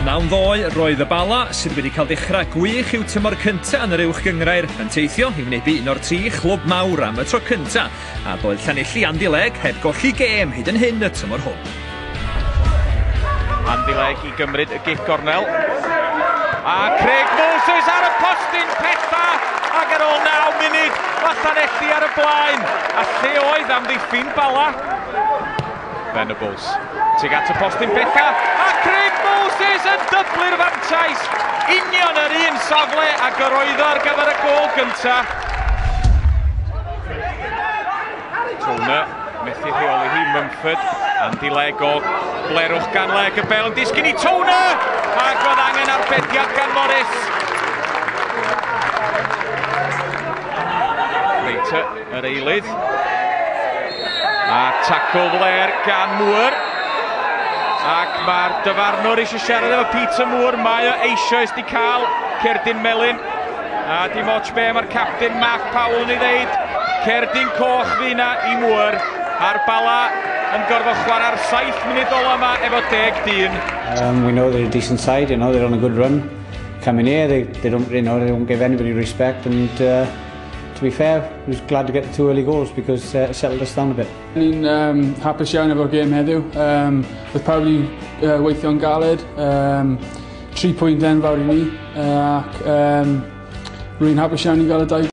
9-2 roedd y Bala, sydd wedi cael dechrau gwych i'w tymor cyntaf yn yr uwch gyngrair, yn teithio i wneud un o'r 3 chlwb mawr am y tro cyntaf, a doedd Llanelli heb golli gêm hyd yn hyn y tymor hwn. Andileg i gymryd y gig gornel. A Craig Moses ar y postyn petha, ac ar ôl 9 munud, mae Llanelli ar y blaen. A lle oedd am ddiffyn Bala? Venables, tuag at y postyn petha, a Craig Moses yn dyblu'r fantais. Union yr un safle a gyrwyddo ar gyfer y gôl gyntaf. Tona, methu rheoli hi Mumford. Andileg o blerwch gan leg y bel yn disgyn i Tona, ac roedd angen arbediad gan Morris. Reiter, yr eilydd. A tacl fler gan Moore. Ac mae'r dyfarnwr eisiau siarad efo Peter Moore. Mae o eisoes di cael cerdyn melyn. A dim ots be mae'r captain Mark Powell yn ei ddeud. Cerdyn coch fyna i Moore. A'r Bala yn gorfod chwarae'r 7 munud ola yma efo 10 dyn. We know they're a decent side, you know, they're on a good run. Coming here, they don't give anybody respect, and to be fair, I was glad to get the 2 early goals because it settled us down a bit. Ni'n hapus iawn efo'r gêm heddiw. Oedd pawb wedi weithio'n galed. 3 pwynt enfawr i ni. Ac rwy'n hapus iawn i gael y 2